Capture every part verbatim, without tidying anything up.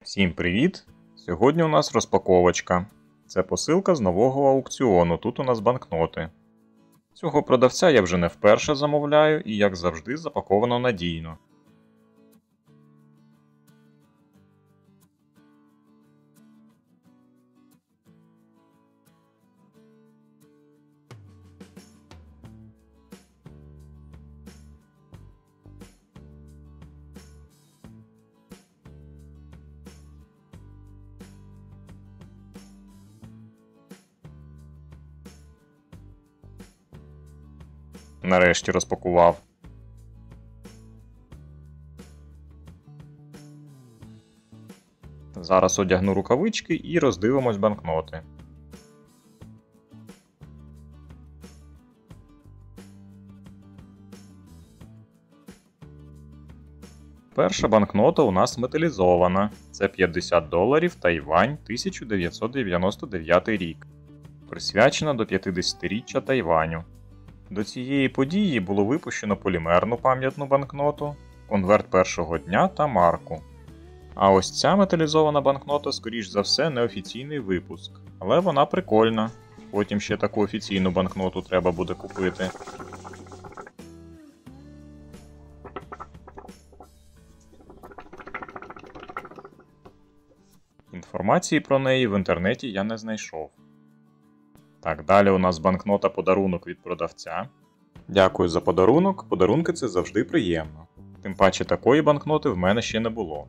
Всім привіт! Сьогодні у нас розпаковочка. Це посилка з нового аукціону, тут у нас банкноти. Цього продавця я вже не вперше замовляю і, як завжди, запаковано надійно. Нарешті розпакував. Зараз одягну рукавички і роздивимось банкноти. Перша банкнота у нас металізована. Це п'ятдесят доларів Тайвань тисяча дев'ятсот дев'яносто дев'ятий рік. Присвячена до п'ятдесятиріччя Тайваню. До цієї події було випущено полімерну пам'ятну банкноту, конверт першого дня та марку. А ось ця металізована банкнота, скоріш за все, неофіційний випуск. Але вона прикольна. Потім ще таку офіційну банкноту треба буде купити. Інформації про неї в інтернеті я не знайшов. Так, далі у нас банкнота-подарунок від продавця. Дякую за подарунок, подарунки це завжди приємно. Тим паче такої банкноти в мене ще не було.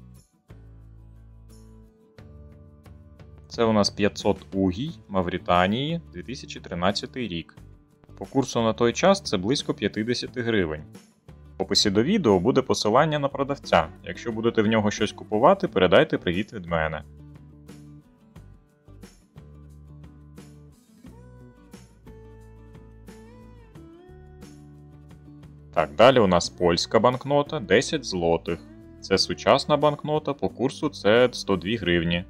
Це у нас п'ятсот угій Мавританії дві тисячі тринадцятий рік. По курсу на той час це близько п'ятдесят гривень. В описі до відео буде посилання на продавця. Якщо будете в нього щось купувати, передайте привіт від мене. Так, далі у нас польська банкнота десять злотих. Це сучасна банкнота, по курсу це сто дві гривні.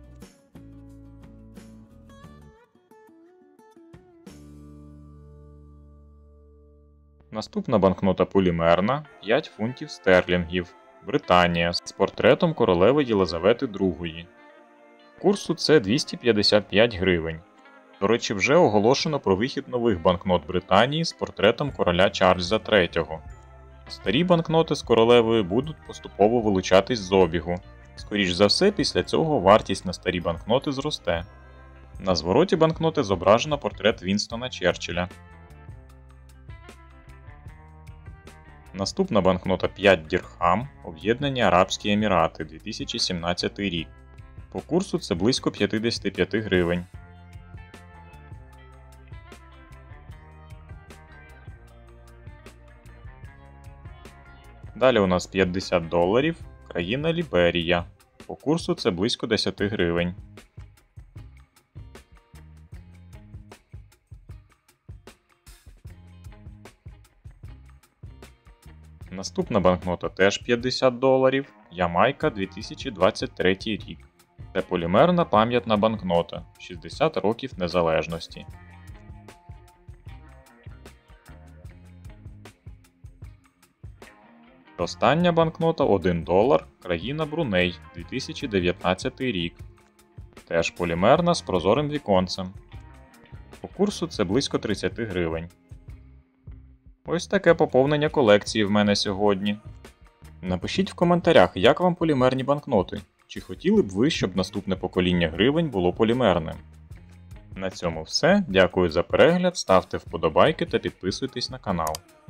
Наступна банкнота полімерна, п'ять фунтів стерлінгів. Британія, з портретом королеви Єлизавети другої. Курсу це двісті п'ятдесят п'ять гривень. До речі, вже оголошено про вихід нових банкнот Британії з портретом короля Чарльза третього. Старі банкноти з королевою будуть поступово вилучатись з обігу. Скоріш за все, після цього вартість на старі банкноти зросте. На звороті банкноти зображено портрет Вінстона Черчилля. Наступна банкнота п'ять дірхам, Об'єднані Арабські Емірати, дві тисячі сімнадцятий рік. По курсу це близько п'ятдесят п'ять гривень. Далі у нас п'ятдесят доларів, країна Ліберія. По курсу це близько десять гривень. Наступна банкнота теж п'ятдесят доларів, Ямайка дві тисячі двадцять третій рік. Це полімерна пам'ятна банкнота, шістдесят років незалежності. Остання банкнота один долар, країна Бруней, дві тисячі дев'ятнадцятий рік. Теж полімерна з прозорим віконцем. По курсу це близько тридцять гривень. Ось таке поповнення колекції в мене сьогодні. Напишіть в коментарях, як вам полімерні банкноти. Чи хотіли б ви, щоб наступне покоління гривень було полімерним? На цьому все. Дякую за перегляд, ставте вподобайки та підписуйтесь на канал.